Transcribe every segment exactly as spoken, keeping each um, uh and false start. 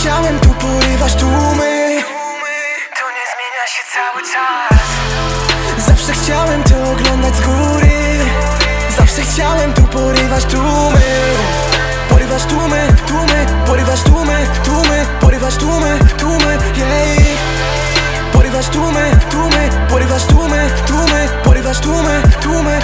chciałem, tu porywasz tłumy. To nie zmienia się cały czas. Zawsze chciałem to oglądać z góry. Zawsze chciałem, tu porywasz tłumy. Porywasz tłumy, tłumy, porywasz tłumy, tłumy, porywasz tłumy, tłumy, jej. Porywasz tłumy, tłumy, porywasz tłumy, tłumy, porywasz tłumy, tłumy.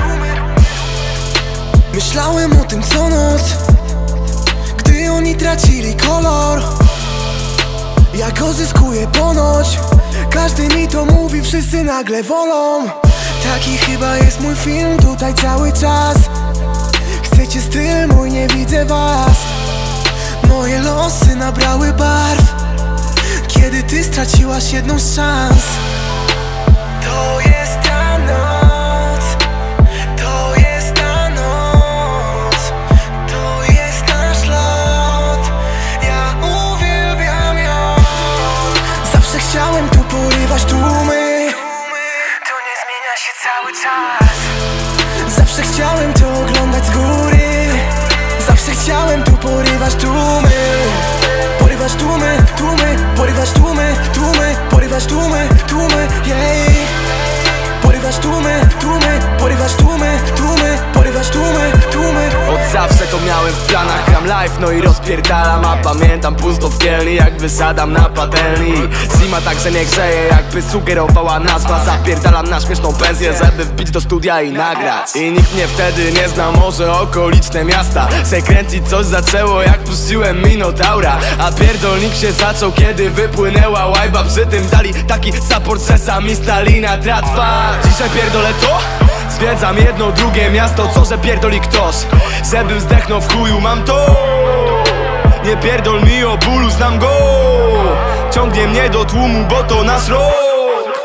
Myślałem o tym co noc, gdy oni tracili kolor. Ja go zyskuję ponoć, każdy mi to mówi, wszyscy nagle wolą. Taki chyba jest mój film tutaj cały czas. Chcecie styl mój, nie widzę was. Moje losy nabrały barw, kiedy ty straciłaś jedną z szans. To jest ta noc, to jest ta noc, to jest nasz lot. Ja uwielbiam ją. Zawsze chciałem, tu porywasz tłumy. To nie zmienia się cały czas. Zawsze chciałem to oglądać z góry. Zawsze chciałem, tu porywasz tłumy. Porywasz tłumy, tłumy, porywasz tłumy, tłumy, porywasz tłumy, tłumy, jej. Porywasz tłumy, tłumy, porywasz tłumy, tłumy, porywasz tłumy, tłumy. Od zawsze to miałem w planach, gram live, no i rozpierdalam. A pamiętam pusto w kielni, jak wysadam na patelni. Zima także nie grzeje, jakby sugerowała nazwa. Zapierdalam na śmieszną pensję, żeby wbić do studia i nagrać. I nikt mnie wtedy nie zna, może okoliczne miasta. Sekręcić coś zaczęło, jak puściłem Minotaura. A pierdolnik się zaczął, kiedy wypłynęła łajba. Przy tym dali taki support, sesami stali na tratwa. Dzisiaj pierdolę to, zwiedzam jedno, drugie miasto. Co, że pierdoli ktoś, żebym zdechnął w chuju, mam to. Nie pierdol mi o bólu, znam go. Ciągnie mnie do tłumu, bo to nasz rok.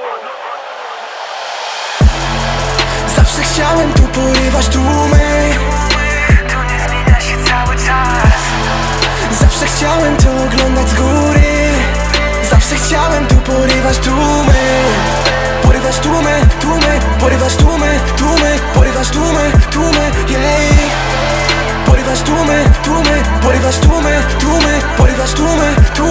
Zawsze chciałem, tu porywasz tłumy. To nie zmienia się cały czas. Zawsze chciałem to oglądać z góry. Zawsze chciałem, tu porywasz tłumy. Porywasz tłumy, tłumy, porywasz tłumy, tłumy, porywasz tłumy, tłumy, jej. Porywasz tłumy, tłumy, porywasz tłumy, tłumy, porywasz tłumy, tłumy.